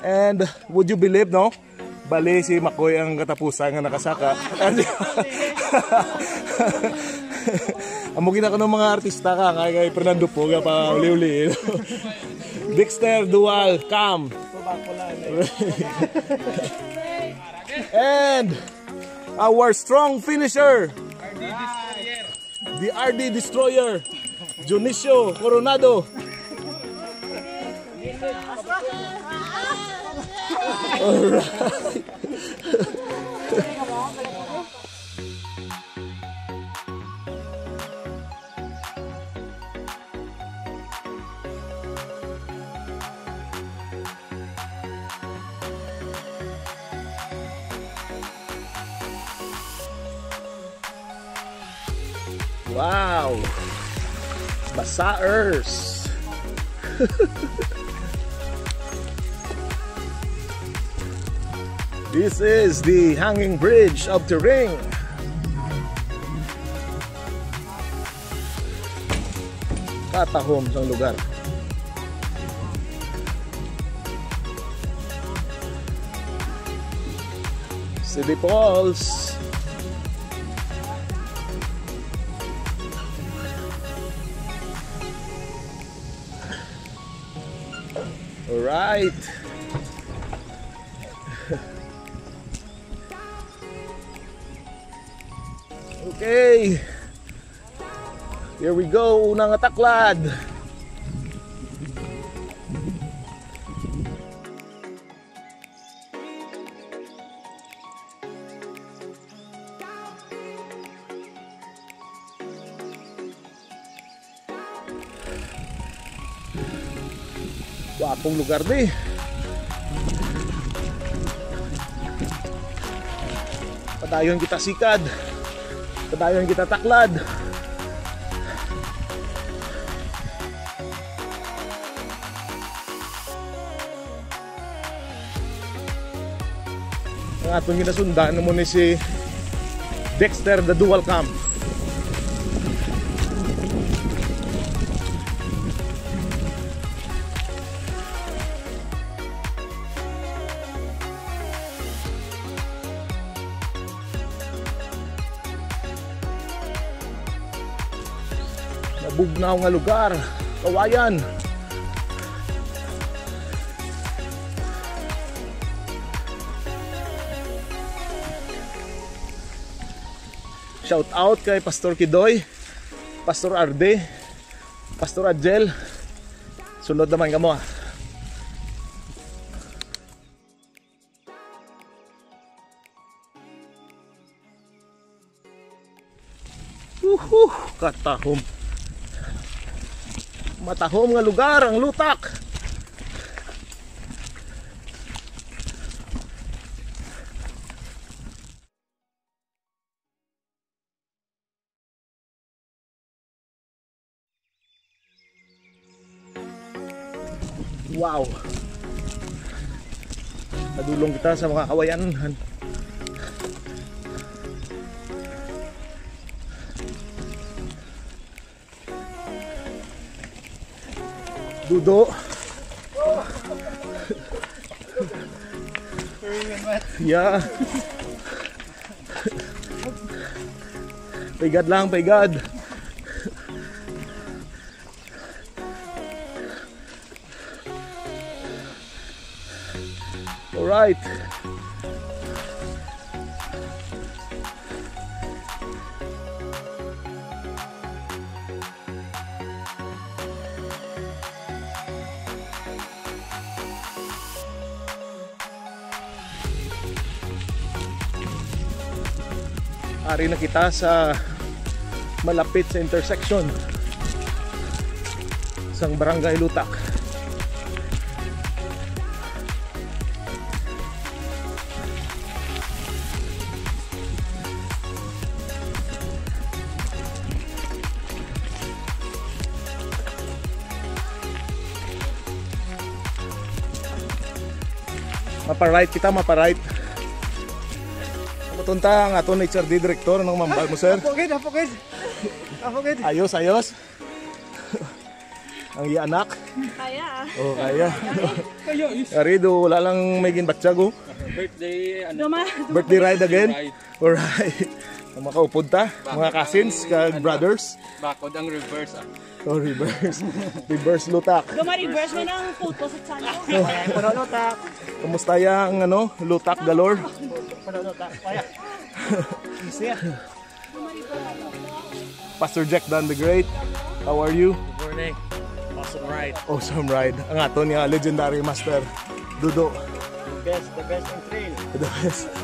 And would you believe, no? Bali si Makoy ang katapusan nga nakasaka. Amugin ako ng mga artista ka kay Fernando Poga pa uli-uli. Dexter Dual Cam. And our strong finisher, the RD Destroyer, Junicio Coronado. Alright. Wow, Basaers. This is the hanging bridge of the ring. Katahom sa lugar. City Falls. All right. Okay. Here we go, unang ataklad. Wapong lugar di. Padayon kita sikad. Padayon kita taklad. Ang atong ginasundan mo ni si Dexter the Dual Cam. Bugnaw nga lugar, kawayan. Shout out kay Pastor Kidoy, Pastor Arde, Pastor Adjel. Sunod naman kamo. Katahom. Matahom nga lugar ang lutak. Wow. Nadulong kita sa mga kawayan. Dudo. Yeah. Paigad lang, paigad. All right. Ari na kita sa malapit sa intersection sang Barangay Lutak. Mapa-right kita, mapa-right. Tunta ang aton HRD director ng mambal mo, sir. Apogid. Ayos. Ang ianak. Kaya. Oh, kaya. Arido, wala lang may ginbatsyag oh. Birthday, Birthday ride again? Alright. Makaupod ta, mga cousins, kag brothers. Bakod ang reverse ah. Oh, reverse. Reverse lutak. Guma-reverse mo ng photo sa channel. Puno lutak. Kumusta yung lutak galore? Puno lutak. Kaya. Easy ah. Pastor Jack Don the Great, how are you? Good morning. Awesome ride. Awesome ride. Ang ato niya, legendary master, Dudo. The best in trail. The best.